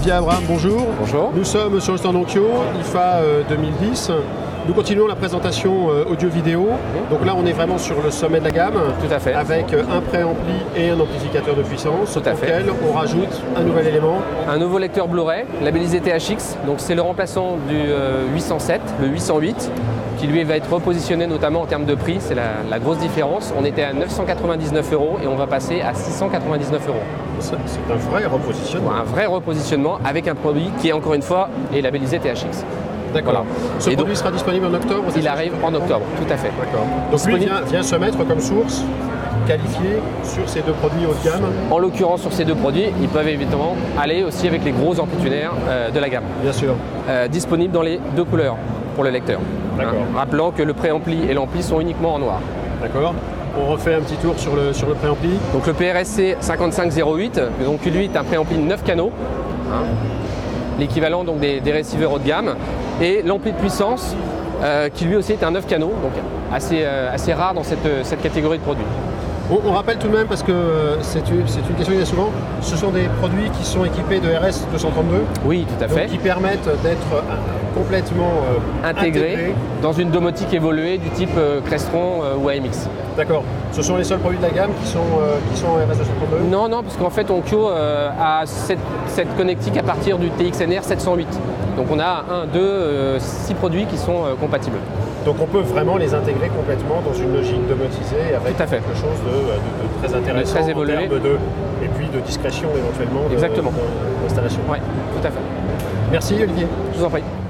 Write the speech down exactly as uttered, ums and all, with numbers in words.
Olivier Abraham, bonjour. Bonjour. Nous sommes sur le stand Onkyo, I F A euh, deux mille dix. Nous continuons la présentation euh, audio-vidéo. Mmh. Donc là, on est vraiment sur le sommet de la gamme. Tout à fait. Avec euh, un préampli et un amplificateur de puissance. Tout à fait. Auquel on rajoute un nouvel élément. Un nouveau lecteur Blu-ray, labellisé T H X. Donc c'est le remplaçant du euh, huit cent sept, le huit cent huit, qui lui va être repositionné notamment en termes de prix. C'est la, la grosse différence. On était à neuf cent quatre-vingt-dix-neuf euros et on va passer à six cent quatre-vingt-dix-neuf euros. C'est un vrai repositionnement. Un vrai repositionnement avec un produit qui, encore une fois, est labellisé T H X. D'accord. Voilà. Ce et produit donc, sera disponible en octobre? Il arrive en octobre, tout à fait. D'accord. Donc lui vient, vient se mettre comme source qualifiée sur ces deux produits haut de gamme? En l'occurrence, sur ces deux produits, ils peuvent évidemment aller aussi avec les gros amplitudaires euh, de la gamme. Bien sûr. Euh, disponible dans les deux couleurs pour le lecteur. D'accord. Hein, rappelant que le préampli et l'ampli sont uniquement en noir. D'accord. On refait un petit tour sur le, sur le préampli. Donc le P R S C cinquante-cinq zéro huit, donc lui est un préampli de neuf canaux, hein, l'équivalent donc des, des receivers haut de gamme, et l'ampli de puissance euh, qui lui aussi est un neuf canaux, donc assez, euh, assez rare dans cette, cette catégorie de produits. On, on rappelle tout de même, parce que c'est une, une question qui est souvent, ce sont des produits qui sont équipés de R S deux cent trente-deux. Oui, tout à fait. Donc qui permettent d'être complètement euh, intégrés intégrés dans une domotique évoluée du type euh, Crestron euh, ou A M X. D'accord. Ce sont les seuls produits de la gamme qui sont, euh, qui sont en R S deux cent trente-deux? Non, non, parce qu'en fait, Onkyo euh, a cette, cette connectique à partir du T X N R sept cent huit. Donc on a un, deux, six produits qui sont euh, compatibles. Donc on peut vraiment les intégrer complètement dans une logique domotisée avec tout à fait. quelque chose de, de, de très intéressant de très évolué. En termes de, et puis de discrétion éventuellement Exactement. d'installation. Oui, tout à fait. Merci Olivier. Je vous en prie.